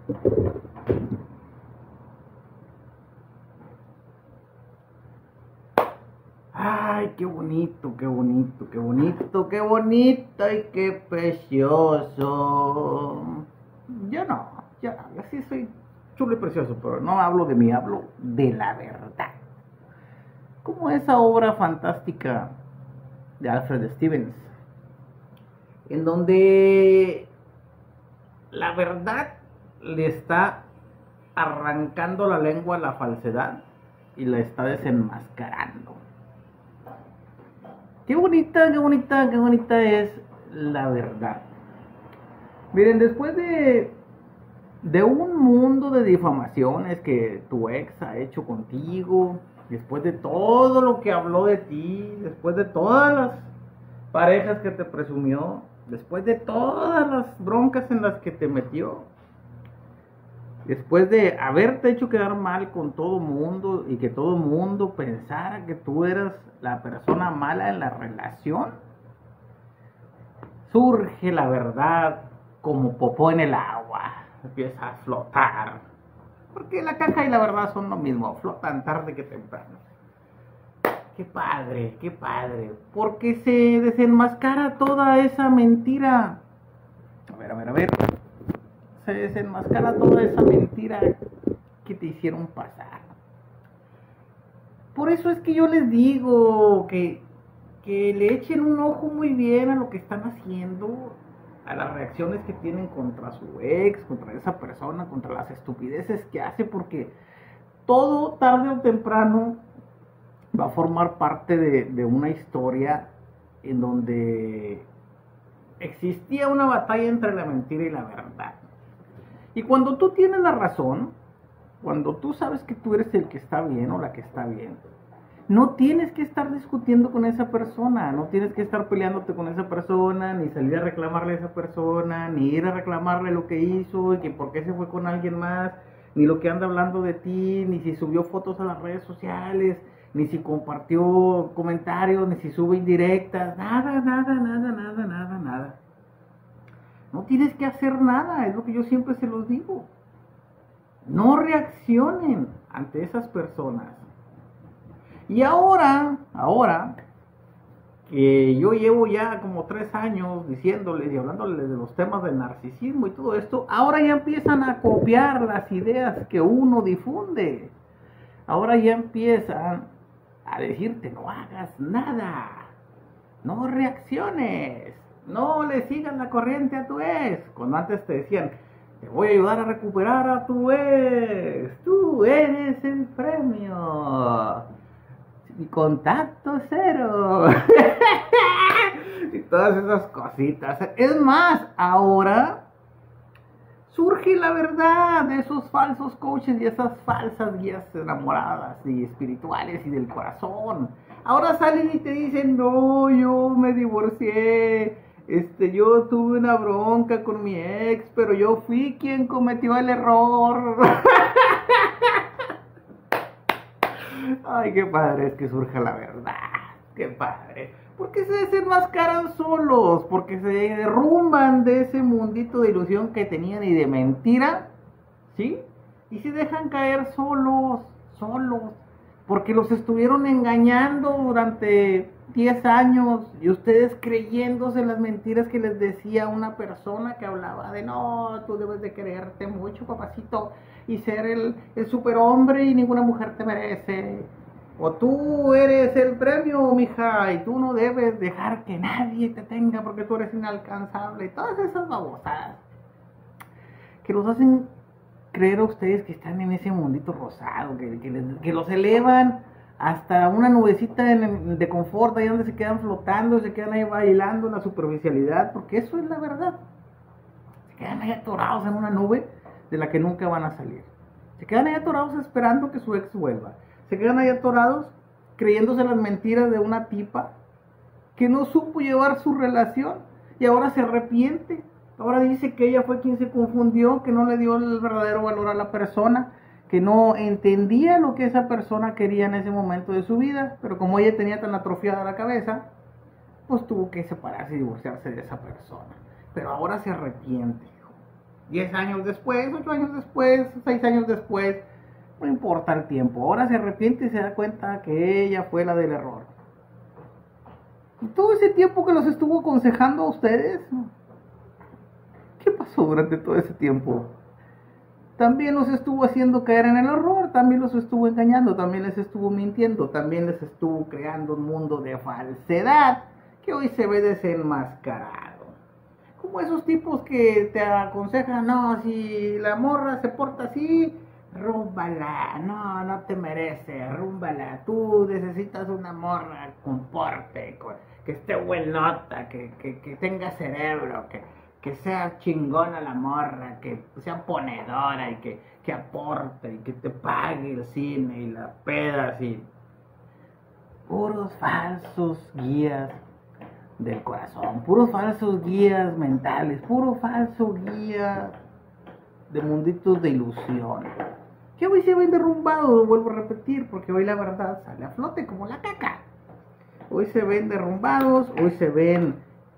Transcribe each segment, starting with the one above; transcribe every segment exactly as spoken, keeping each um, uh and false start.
Ay, qué bonito, qué bonito, qué bonito, qué bonito y qué precioso. Yo no, yo no, yo sí soy chulo y precioso, pero no hablo de mí, hablo de la verdad. Como esa obra fantástica de Alfred Stevens, en donde la verdad le está arrancando la lengua a la falsedad y la está desenmascarando. Qué bonita, qué bonita, qué bonita es la verdad. Miren, después de, de un mundo de difamaciones que tu ex ha hecho contigo, después de todo lo que habló de ti, después de todas las parejas que te presumió, después de todas las broncas en las que te metió, después de haberte hecho quedar mal con todo mundo y que todo mundo pensara que tú eras la persona mala en la relación, surge la verdad como popó en el agua, empieza a flotar, porque la caja y la verdad son lo mismo, flotan tarde que temprano. Qué padre, qué padre, porque se desenmascara toda esa mentira. A ver, a ver, a ver. Se desenmascara toda esa mentira que te hicieron pasar. Por eso es que yo les digo que, que le echen un ojo muy bien a lo que están haciendo, a las reacciones que tienen contra su ex, contra esa persona, contra las estupideces que hace, porque todo tarde o temprano va a formar parte de, de una historia en donde existía una batalla entre la mentira y la verdad. Y cuando tú tienes la razón, cuando tú sabes que tú eres el que está bien o la que está bien, no tienes que estar discutiendo con esa persona, no tienes que estar peleándote con esa persona, ni salir a reclamarle a esa persona, ni ir a reclamarle lo que hizo y que por qué se fue con alguien más, ni lo que anda hablando de ti, ni si subió fotos a las redes sociales, ni si compartió comentarios, ni si sube indirectas, nada, nada, nada, nada, nada, nada. No tienes que hacer nada, es lo que yo siempre se los digo. No reaccionen ante esas personas. Y ahora, ahora, que yo llevo ya como tres años diciéndoles y hablándoles de los temas del narcisismo y todo esto, ahora ya empiezan a copiar las ideas que uno difunde. Ahora ya empiezan a decirte, no hagas nada, no reacciones, no le sigas la corriente a tu ex. Cuando antes te decían, te voy a ayudar a recuperar a tu ex, tú eres el premio, y contacto cero, y todas esas cositas. Es más, ahora surge la verdad de esos falsos coaches y esas falsas guías enamoradas y espirituales y del corazón. Ahora salen y te dicen, no, yo me divorcié, este, yo tuve una bronca con mi ex, pero yo fui quien cometió el error. Ay, qué padre es que surja la verdad, qué padre. Porque se desenmascaran solos, porque se derrumban de ese mundito de ilusión que tenían y de mentira, ¿sí? Y se dejan caer solos, solos, porque los estuvieron engañando durante diez años y ustedes creyéndose las mentiras que les decía una persona que hablaba de no, tú debes de quererte mucho, papacito, y ser el, el superhombre y ninguna mujer te merece. O tú eres el premio, mija, y tú no debes dejar que nadie te tenga porque tú eres inalcanzable. Y todas esas babosadas que los hacen creer a ustedes que están en ese mundito rosado, que, que, les, que los elevan hasta una nubecita en, de confort, ahí donde se quedan flotando, se quedan ahí bailando en la superficialidad, porque eso es la verdad. Se quedan ahí atorados en una nube de la que nunca van a salir. Se quedan ahí atorados esperando que su ex vuelva. Se quedan ahí atorados creyéndose las mentiras de una tipa que no supo llevar su relación y ahora se arrepiente. Ahora dice que ella fue quien se confundió, que no le dio el verdadero valor a la persona, que no entendía lo que esa persona quería en ese momento de su vida, pero como ella tenía tan atrofiada la cabeza, pues tuvo que separarse y divorciarse de esa persona. Pero ahora se arrepiente, hijo. Diez años después, ocho años después, seis años después, no importa el tiempo. Ahora se arrepiente y se da cuenta que ella fue la del error. Y todo ese tiempo que los estuvo aconsejando a ustedes, ¿qué pasó durante todo ese tiempo? También los estuvo haciendo caer en el error, también los estuvo engañando, también les estuvo mintiendo, también les estuvo creando un mundo de falsedad que hoy se ve desenmascarado. Como esos tipos que te aconsejan, no, si la morra se porta así, rúmbala, no, no te merece, rúmbala, tú necesitas una morra con porte, con, que esté buenota, que, que, que tenga cerebro, que, que sea chingona la morra, que sea ponedora y que, que aporte y que te pague el cine y las pedas y puros falsos guías del corazón, puros falsos guías mentales, puro falso guía de munditos de ilusión, que hoy se ven derrumbados, lo vuelvo a repetir, porque hoy la verdad sale a flote como la caca. Hoy se ven derrumbados, hoy se ven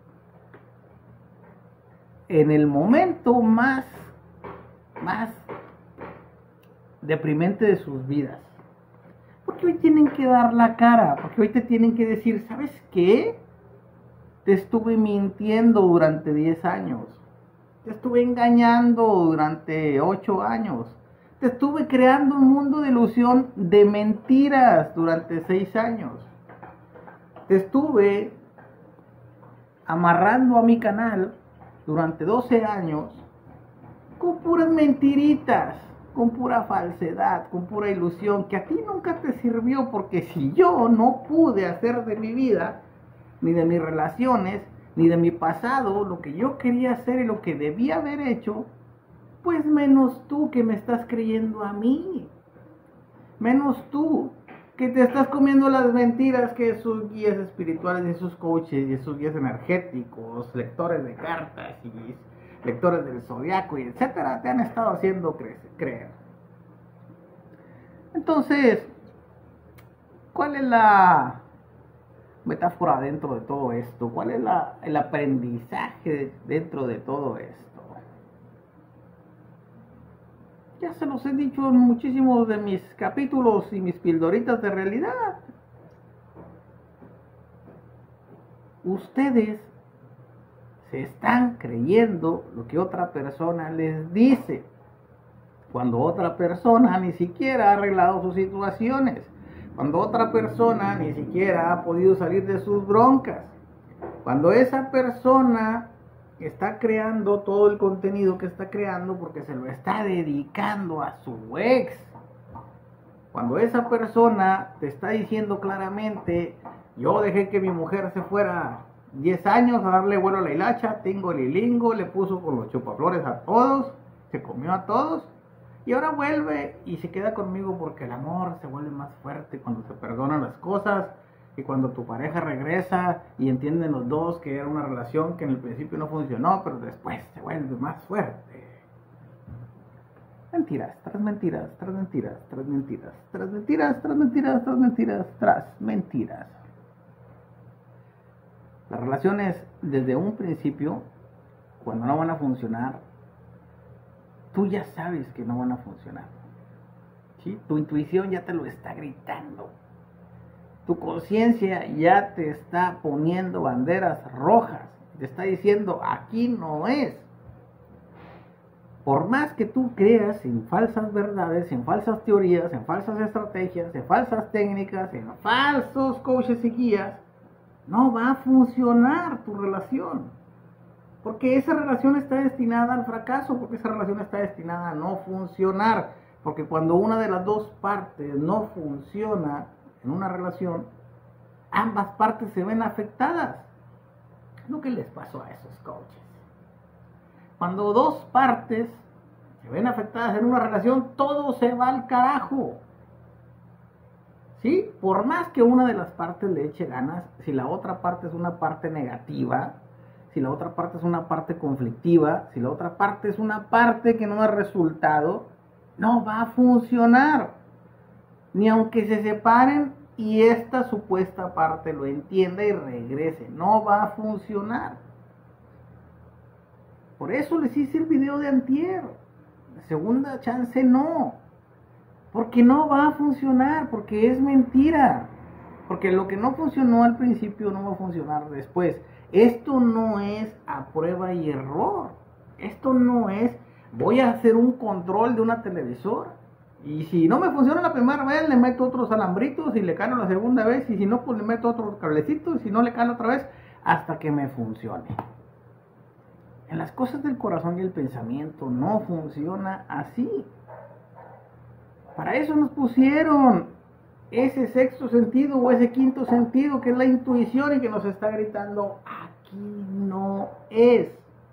en el momento más, más deprimente de sus vidas. Porque hoy tienen que dar la cara, porque hoy te tienen que decir, ¿sabes qué? Te estuve mintiendo durante diez años. Te estuve engañando durante ocho años. Te estuve creando un mundo de ilusión de mentiras durante seis años. Te estuve amarrando a mi canal durante doce años con puras mentiritas, con pura falsedad, con pura ilusión que a ti nunca te sirvió, porque si yo no pude hacer de mi vida, ni de mis relaciones, ni de mi pasado, lo que yo quería hacer y lo que debía haber hecho, pues menos tú que me estás creyendo a mí. Menos tú que te estás comiendo las mentiras que esos guías espirituales, esos coaches y esos guías energéticos, lectores de cartas y lectores del zodiaco y etcétera, te han estado haciendo creer. Entonces, ¿cuál es la metáfora dentro de todo esto? ¿Cuál es la, el aprendizaje dentro de todo esto? Ya se los he dicho en muchísimos de mis capítulos y mis pildoritas de realidad. Ustedes se están creyendo lo que otra persona les dice, cuando otra persona ni siquiera ha arreglado sus situaciones, cuando otra persona ni siquiera ha podido salir de sus broncas, cuando esa persona está creando todo el contenido que está creando porque se lo está dedicando a su ex, cuando esa persona te está diciendo claramente, yo dejé que mi mujer se fuera diez años a darle vuelo a la hilacha, tingo lilingo, le puso con los chupaflores a todos, se comió a todos, y ahora vuelve y se queda conmigo porque el amor se vuelve más fuerte cuando se perdonan las cosas y cuando tu pareja regresa y entienden los dos que era una relación que en el principio no funcionó, pero después se vuelve más fuerte. Mentiras, tras mentiras, tras mentiras, tras mentiras, tras mentiras, tras mentiras, tras mentiras, tras mentiras. Las relaciones desde un principio, cuando no van a funcionar, tú ya sabes que no van a funcionar, ¿sí? Tu intuición ya te lo está gritando. Tu conciencia ya te está poniendo banderas rojas. Te está diciendo, aquí no es. Por más que tú creas en falsas verdades, en falsas teorías, en falsas estrategias, en falsas técnicas, en falsos coaches y guías, no va a funcionar tu relación. Porque esa relación está destinada al fracaso, porque esa relación está destinada a no funcionar. Porque cuando una de las dos partes no funciona en una relación, ambas partes se ven afectadas. Lo que les pasó a esos coaches. Cuando dos partes se ven afectadas en una relación, todo se va al carajo. ¿Sí? Por más que una de las partes le eche ganas, si la otra parte es una parte negativa, si la otra parte es una parte conflictiva, si la otra parte es una parte que no da resultado, no va a funcionar. Ni aunque se separen y esta supuesta parte lo entienda y regrese, no va a funcionar. Por eso les hice el video de antier. La segunda chance no. Porque no va a funcionar, porque es mentira. Porque lo que no funcionó al principio no va a funcionar después. Esto no es a prueba y error. Esto no es, voy a hacer un control de una televisora. Y si no me funciona la primera vez, le meto otros alambritos y le calo la segunda vez. Y si no, pues le meto otro cablecito. Y si no, le calo otra vez hasta que me funcione. En las cosas del corazón y el pensamiento no funciona así. Para eso nos pusieron ese sexto sentido o ese quinto sentido que es la intuición y que nos está gritando, aquí no es.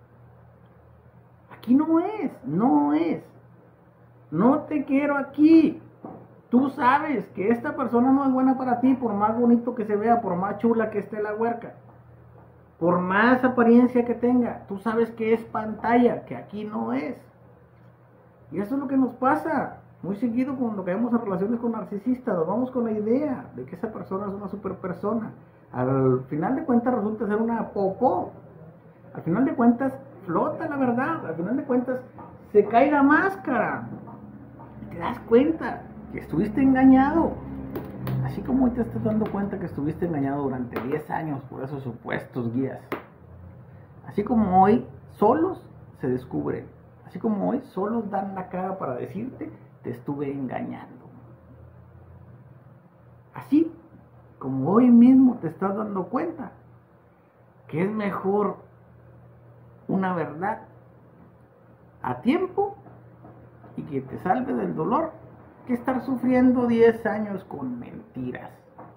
Aquí no es, no es. No te quiero aquí. Tú sabes que esta persona no es buena para ti, por más bonito que se vea, por más chula que esté la huerca, por más apariencia que tenga. Tú sabes que es pantalla, que aquí no es. Y eso es lo que nos pasa muy seguido cuando caemos en relaciones con narcisistas. Nos vamos con la idea de que esa persona es una super persona. Al final de cuentas resulta ser una popó. Al final de cuentas flota la verdad. Al final de cuentas se cae la máscara. Y te das cuenta que estuviste engañado. Así como hoy te estás dando cuenta que estuviste engañado durante diez años por esos supuestos guías. Así como hoy solos se descubren. Así como hoy solos dan la cara para decirte, te estuve engañando. Así como hoy mismo te estás dando cuenta que es mejor una verdad a tiempo y que te salve del dolor que estar sufriendo diez años con mentiras.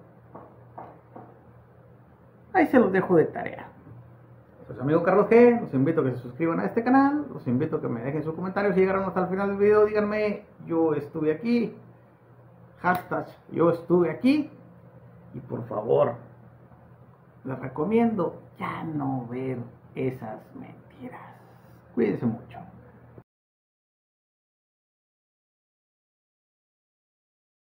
Ahí se los dejo de tarea. Pues amigo Carlos G, los invito a que se suscriban a este canal, los invito a que me dejen sus comentarios. Si llegaron hasta el final del video, díganme, yo estuve aquí, hashtag yo estuve aquí, y por favor, les recomiendo ya no ver esas mentiras. Cuídense mucho.